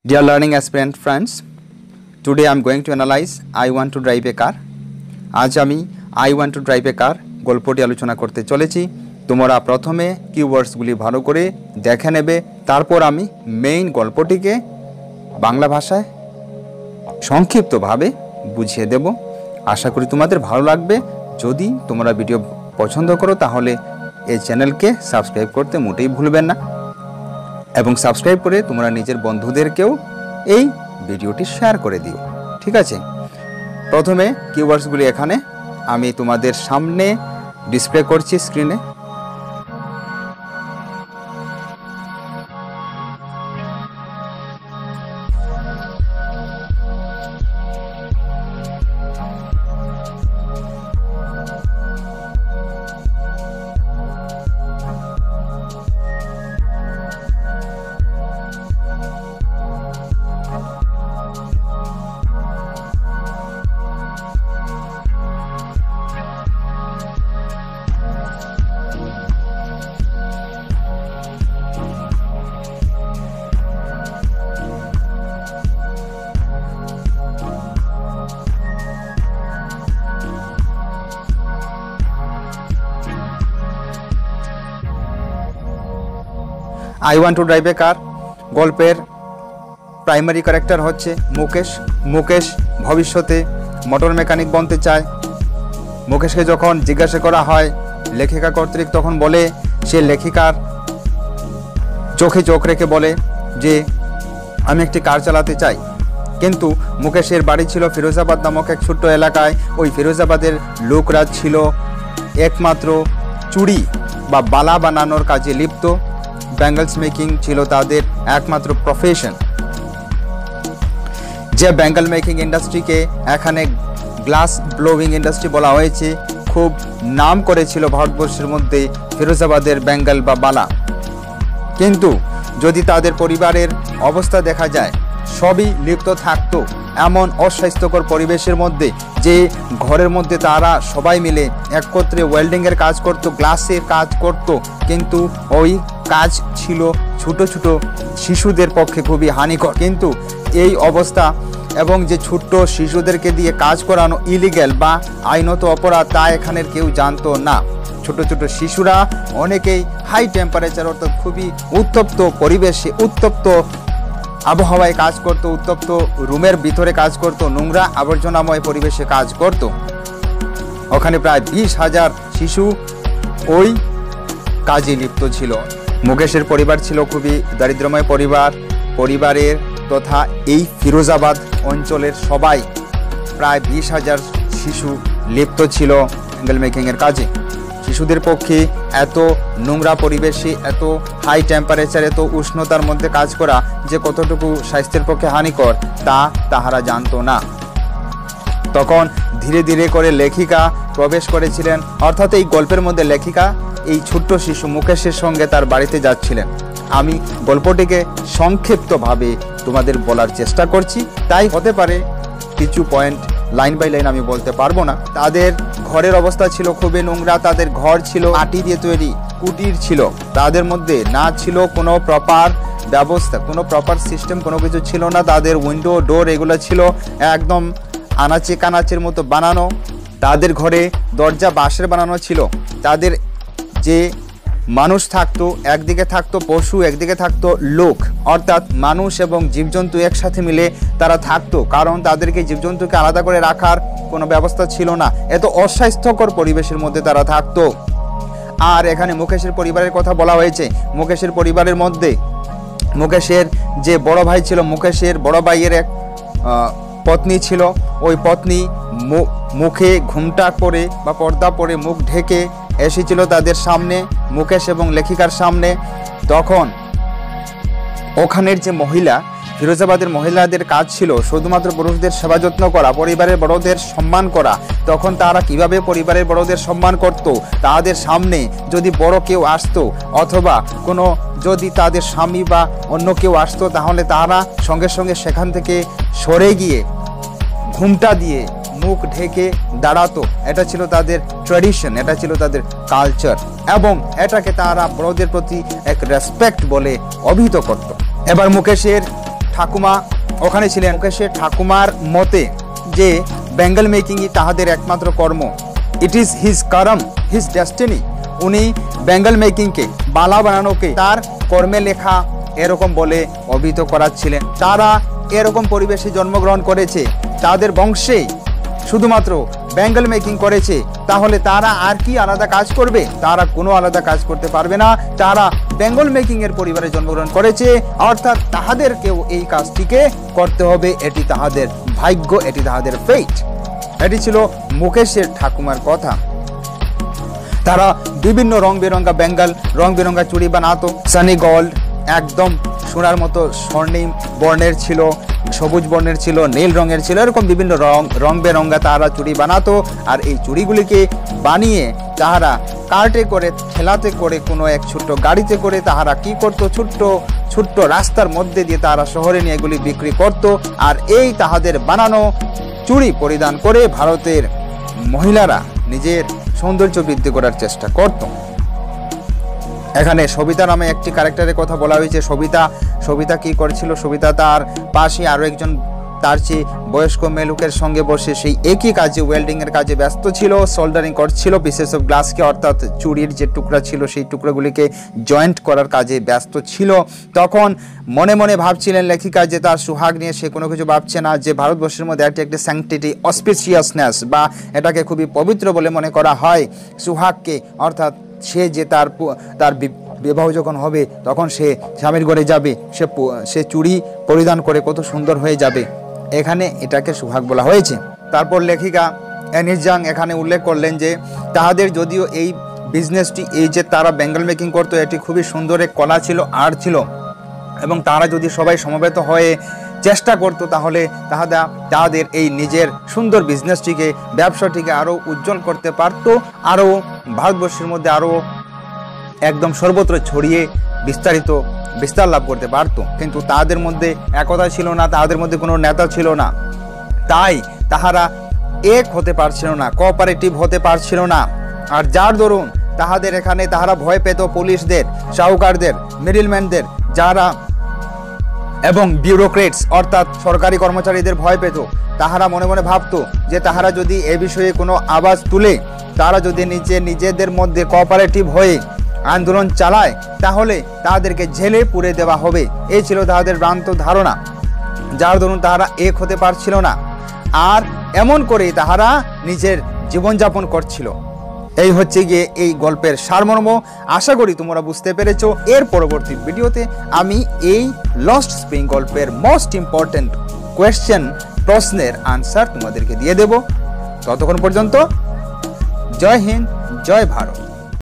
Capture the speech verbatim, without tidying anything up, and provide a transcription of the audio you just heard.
Dear learning aspirant friends, today I am going to analyze I want to drive a car. आज আমি I want to drive a car গল্পটি আলোচনা করতে চলেছি। তোমরা প্রথমে কিওয়ার্ডসগুলি ভালো করে দেখে নেবে, তারপর আমি মেইন গল্পটিকে বাংলা ভাষায় সংক্ষিপ্তভাবে বুঝিয়ে দেব। আশা করি তোমাদের ভালো লাগবে। যদি তোমরা ভিডিও পছন্দ করো তাহলে এই চ্যানেলকে সাবস্ক্রাইব করতে মোটেই ভুলবেন না এবং সাবস্ক্রাইব করে তোমরা নিজের বন্ধুদেরকেও এই ভিডিওটি শেয়ার করে দিও, ঠিক আছে? প্রথমে কিওয়ার্ডসগুলি এখানে আমি তোমাদের সামনে ডিসপ্লে করছি স্ক্রিনে। I want to drive a car গল্পের প্রাইমারি ক্যারেক্টার হচ্ছে মুকেশ। মুকেশ ভবিষ্যতে মোটর মেকানিক বনতে চায়। মুকেশকে যখন জিজ্ঞাসা করা হয় লেখিকা কর্তৃক, তখন বলে সে লেখিকার চোখে চোখ রেখে বলে যে আমি একটি কার চালাতে চাই। কিন্তু মুকেশের বাড়ি ছিল ফিরোজাবাদ নামক এক ছোট্ট এলাকায়। ওই ফিরোজাবাদের লোকরা ছিল একমাত্র চুড়ি বা বালা বানানোর কাজে লিপ্ত। ব্যাঙ্গলস মেকিং ছিল তাদের একমাত্র প্রফেশন। যে ব্যাঙ্গল মেকিং ইন্ডাস্ট্রিকে এখানে গ্লাস ব্লোয়িং ইন্ডাস্ট্রি বলা হয়েছে, খুব নাম করেছিল ভারতবর্ষের মধ্যে ফিরোজাবাদের ব্যাঙ্গল বা বালা। কিন্তু যদি তাদের পরিবারের অবস্থা দেখা যায়, সবই লিপ্ত থাকতো এমন অস্বাস্থ্যকর পরিবেশের মধ্যে, যে ঘরের মধ্যে তারা সবাই মিলে একত্রে ওয়েল্ডিংয়ের কাজ করত, গ্লাসের কাজ করত। কিন্তু ওই কাজ ছিল ছোট ছোট শিশুদের পক্ষে খুবই হানিকর। কিন্তু এই অবস্থা এবং যে ছোট্ট শিশুদেরকে দিয়ে কাজ করানো ইলিগ্যাল বা আইনত অপরাধ, তা এখানের কেউ জানতো না। ছোট ছোট শিশুরা অনেকেই হাই টেম্পারেচার অর্থাৎ খুবই উত্তপ্ত পরিবেশে, উত্তপ্ত আবহাওয়ায় কাজ করত, উত্তপ্ত রুমের ভিতরে কাজ করত, নোংরা আবর্জনাময় পরিবেশে কাজ করত। ওখানে প্রায় বিশ হাজার শিশু ওই কাজে লিপ্ত ছিল। মুকেশের পরিবার ছিল খুবই দারিদ্র্যময় পরিবার। পরিবারের তথা এই ফিরোজাবাদ অঞ্চলের সবাই প্রায় বিশ হাজার শিশু লিপ্ত ছিল ব্যাঙ্গল মেকিংয়ের কাজে। শিশুদের পক্ষে এত নোংরা পরিবেশে, এত হাই টেম্পারেচার, এত উষ্ণতার মধ্যে কাজ করা যে কতটুকু স্বাস্থ্যের পক্ষে হানিকর, তা তাহারা জানতো না। তখন ধীরে ধীরে করে লেখিকা প্রবেশ করেছিলেন, অর্থাৎ এই গল্পের মধ্যে লেখিকা এই ছোট্ট শিশু মুকেশের সঙ্গে তার বাড়িতে যাচ্ছিলেন। আমি গল্পটিকে সংক্ষিপ্তভাবে তোমাদের বলার চেষ্টা করছি, তাই হতে পারে কিছু পয়েন্ট লাইন বাই লাইন আমি বলতে পারবো না। তাদের ঘরের অবস্থা ছিল খুবই নোংরা। তাদের ঘর ছিল মাটি দিয়ে তৈরি, কুটির ছিল। তাদের মধ্যে না ছিল কোনো প্রপার ব্যবস্থা, কোনো প্রপার সিস্টেম, কোনো কিছু ছিল না। তাদের উইন্ডো ডোর এগুলো ছিল একদম আনাচে কানাচের মতো বানানো। তাদের ঘরে দরজা বাঁশের বানানো ছিল। তাদের যে মানুষ থাকতো, একদিকে থাকতো পশু, একদিকে থাকতো লোক, অর্থাৎ মানুষ এবং জীবজন্তু একসাথে মিলে তারা থাকতো, কারণ তাদেরকে জীবজন্তুকে আলাদা করে রাখার কোনো ব্যবস্থা ছিল না। এত অস্বাস্থ্যকর পরিবেশের মধ্যে তারা থাকতো। আর এখানে মুকেশের পরিবারের কথা বলা হয়েছে। মুকেশের পরিবারের মধ্যে মুকেশের যে বড় ভাই ছিল, মুকেশের বড় ভাইয়ের এক পত্নী ছিল। ওই পত্নী মুখে ঘুমটা পরে বা পর্দা পরে মুখ ঢেকে এসেছিল তাদের সামনে, মুকেশ এবং লেখিকার সামনে। তখন ওখানের যে মহিলা, ফিরোজাবাদের মহিলাদের কাজ ছিল শুধুমাত্র পুরুষদের সেবা যত্ন করা, পরিবারের বড়দের সম্মান করা। তখন তারা কিভাবে পরিবারের বড়দের সম্মান করত, তাদের সামনে যদি বড় কেউ আসতো অথবা কোনো যদি তাদের স্বামী বা অন্য কেউ আসতো, তাহলে তারা সঙ্গে সঙ্গে সেখান থেকে সরে গিয়ে ঘুমটা দিয়ে মুখ ঢেকে দাঁড়াতো। এটা ছিল তাদের ট্র্যাডিশন, এটা ছিল তাদের কালচার, এবং এটাকে তারা বড়দের প্রতি এক রেসপেক্ট বলে অভিহিত করত। এবার মুকেশের ঠাকুমা ওখানে ছিলেন। মুকেশের ঠাকুমার মতে যে বেঙ্গল মেকিংই তাহাদের একমাত্র কর্ম, it is his karma, his destiny. উনি বেঙ্গল মেকিংকে, বালা বানানোকে তার কর্মে লেখা এরকম বলে অভিহিত করাচ্ছিলেন। তারা এরকম পরিবেশে জন্মগ্রহণ করেছে, তাদের বংশে শুধুমাত্র বেঙ্গল মেকিং করেছে, তাহলে তারা আর কি আলাদা কাজ করবে? তারা কোনো আলাদা কাজ করতে পারবে না। তারা বেঙ্গল মেকিং এর পরিবারে জন্মগ্রহণ করেছে, অর্থাৎ তাহাদেরকেও এই কাজটিকে করতে হবে। এটি তাহাদের ভাগ্য, এটি তাহাদের ফেট। এটি ছিল মুকেশের ঠাকুমার কথা। তারা বিভিন্ন রং বেরঙ্গা বেঙ্গল, রং বেরঙ্গা চুড়ি বানাতো। সানি গোল্ড একদম সোনার মতো স্বর্ণিম বর্ণের ছিল, সবুজ বর্ণের ছিল, নীল রঙের ছিল, এরকম বিভিন্ন রং রং বেরঙ্গা তারা চুড়ি বানাতো। আর এই চুড়িগুলিকে বানিয়ে তাহারা কার্টে করে, ঠেলাতে করে, কোনো এক ছোট্ট গাড়িতে করে তাহারা কি করতো, ছোট্ট ছোট্ট রাস্তার মধ্যে দিয়ে তারা শহরে নিয়ে এগুলি বিক্রি করত। আর এই তাহাদের বানানো চুড়ি পরিধান করে ভারতের মহিলারা নিজের সৌন্দর্য বৃদ্ধি করার চেষ্টা করত। এখানে সবিতা নামে একটি ক্যারেক্টারের কথা বলা হয়েছে। সবিতা সবিতা কি করেছিল? সবিতা তার পাশে আরও একজন তার চেয়ে বয়স্ক মেলুকের সঙ্গে বসে সেই একই কাজে, ওয়েল্ডিংয়ের কাজে ব্যস্ত ছিল, সোল্ডারিং করছিল পিসেস অফ গ্লাসকে, অর্থাৎ চুড়ির যে টুকরা ছিল সেই টুকরাগুলিকে জয়েন্ট করার কাজে ব্যস্ত ছিল। তখন মনে মনে ভাবছিলেন লেখিকা যে তার সুহাগ নিয়ে সে কোনো কিছু ভাবছে না, যে ভারতবর্ষের মধ্যে একটি একটি স্যাংটিটি, অসপিসিয়াসনেস বা এটাকে খুবই পবিত্র বলে মনে করা হয় সুহাগকে, অর্থাৎ সে যে তার তার বিবাহ যখন হবে তখন সে স্বামীর ঘরে যাবে, সে সে চুড়ি পরিধান করে কত সুন্দর হয়ে যাবে, এখানে এটাকে সুহাগ বলা হয়েছে। তারপর লেখিকা এনিস জাং এখানে উল্লেখ করলেন যে তাহাদের যদিও এই বিজনেসটি, এই যে তারা বেঙ্গল মেকিং করতো, এটি খুবই সুন্দর এক কলা ছিল, আর্ট ছিল, এবং তারা যদি সবাই সমবেত হয়ে চেষ্টা করতো তাহলে তাহারা তাদের এই নিজের সুন্দর বিজনেসটিকে, ব্যবসাটিকে আরও উজ্জ্বল করতে পারত, আরও ভারতবর্ষের মধ্যে আরও একদম সর্বত্র ছড়িয়ে বিস্তারিত বিস্তার লাভ করতে পারত। কিন্তু তাদের মধ্যে একতা ছিল না, তাদের মধ্যে কোনো নেতা ছিল না, তাই তাহারা এক হতে পারছিল না, কোঅপারেটিভ হতে পারছিল না। আর যার দরুন তাহাদের এখানে তাহারা ভয় পেত পুলিশদের, শাহুকারদের, মিডলম্যানদের, যারা এবং বিউরোক্রেটস অর্থাৎ সরকারি কর্মচারীদের ভয় পেত। তাহারা মনে মনে ভাবতো যে তাহারা যদি এ বিষয়ে কোনো আওয়াজ তুলে, তারা যদি নিজে নিজেদের মধ্যে কোঅপারেটিভ হয়ে আন্দোলন চালায়, তাহলে তাদেরকে জেলে পুরে দেওয়া হবে। এই ছিল তাদের ভ্রান্ত ধারণা, যার দরুন তাহারা এক হতে পারছিল না। আর এমন করে তাহারা নিজের জীবনযাপন করছিল। এই হচ্ছে গিয়ে এই গল্পের সারমর্ম। আশা করি তোমরা বুঝতে পেরেছো। এর পরবর্তী ভিডিওতে আমি এই লস্ট স্প্রিং গল্পের মোস্ট ইম্পর্টেন্ট কোয়েশ্চেন, প্রশ্নের আনসার তোমাদেরকে দিয়ে দেব। ততক্ষণ পর্যন্ত জয় হিন্দ, জয় ভারত।